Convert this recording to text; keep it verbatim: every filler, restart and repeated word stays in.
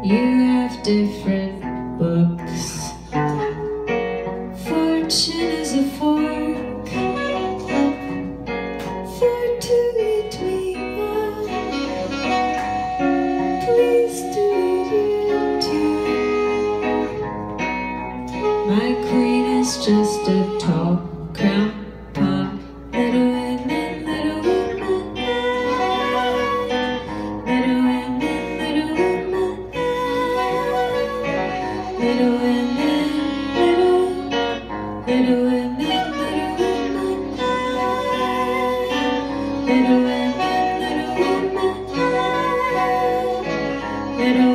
You have different books. Fortune is a fork for to eat me up. Please do eat it too. My queen is just a tall crown pond. Little women, little women, little women, little women, little women, little, little women, little women, little women, little women, little